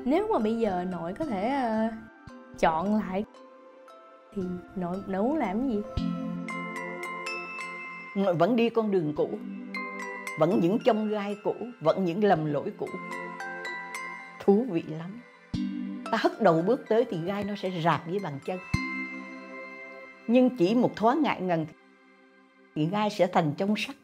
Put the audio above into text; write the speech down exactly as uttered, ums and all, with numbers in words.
Nếu mà bây giờ nội có thể uh, chọn lại thì nội, nội muốn làm cái gì? Nội vẫn đi con đường cũ, vẫn những chông gai cũ, vẫn những lầm lỗi cũ. Thú vị lắm. Ta hất đầu bước tới thì gai nó sẽ rạc với bàn chân. Nhưng chỉ một thoáng ngại ngần thì gai sẽ thành trong sắt.